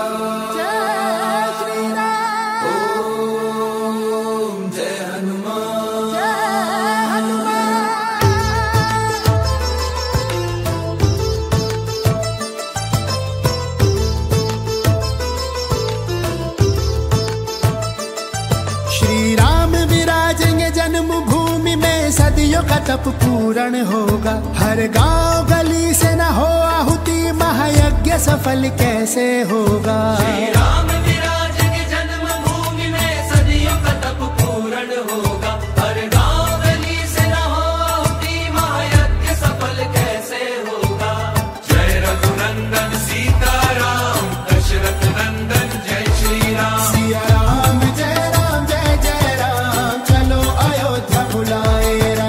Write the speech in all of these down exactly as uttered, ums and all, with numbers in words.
सदियों का तप पूर्ण होगा, हर गांव गली से न हो आहुति, महायज्ञ सफल कैसे होगा। श्री राम विराजेंगे जन्मभूमि में, सदियों का तप पूर्ण होगा, हर गांव गली से न हो आहुति, महायज्ञ सफल कैसे होगा। जय रघुनंदन सीताराम, दशरथ नंदन जय श्री राम। सिया राम जय राम जय जय राम, चलो अयोध्या बुलाए।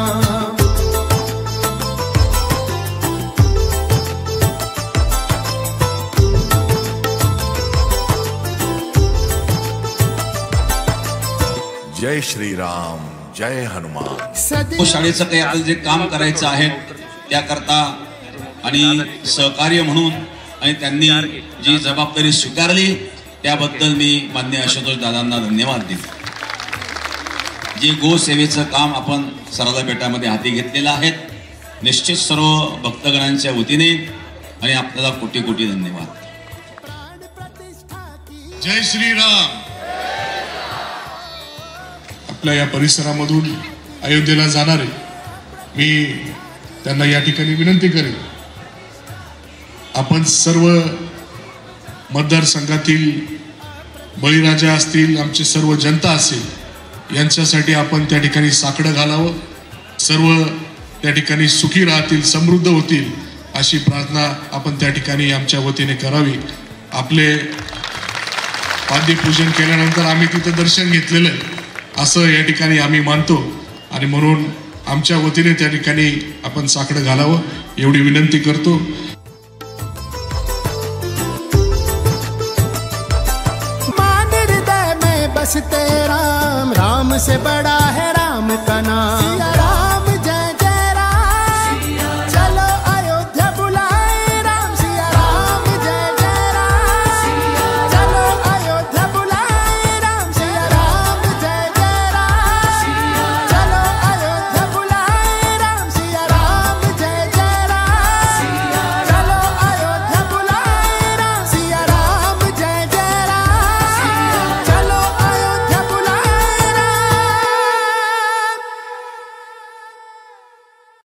जय श्री राम, जय हनुमान। शाळेचं काही आपल्याला जे काम करायचं आहे त्याकरता आणि सहकार्य म्हणून आणि त्यांनी जी जबाबदारी स्वीकारली त्याबद्दल मी माननीय आशुतोष दादांना धन्यवाद देतो। जे गोसेवेचं काम आपण सरदा बेटामध्ये हाती घेतलेलं आहे, निश्चित सर्व भक्तगणांच्या वतीने आणि आपल्याला कोटी कोटी धन्यवाद। जय श्री राम। आपल्या या परिसरामधून अयोध्येला जाणारे मी त्यांना या ठिकाणी विनंती करेन, आपण सर्व मतदारसंघातील बळीराजा असतील, आमची सर्व जनता असेल, यांच्यासाठी आपण त्या ठिकाणी साकडं घालावं, सर्व त्या ठिकाणी सुखी राहतील, समृद्ध होतील अशी प्रार्थना आपण त्या ठिकाणी आमच्या वतीने करावी। आपले पाद्यपूजन केल्यानंतर आम्ही तिथं दर्शन घेतलेलं आहे असं या ठिकाणी आम्ही मानतो आणि म्हणून आमच्या वतीने त्या ठिकाणी आपण साकडं घालावं एवढी विनंती करतो। मान हृदय में बसते राम, राम से बड़ा है राम का नाम।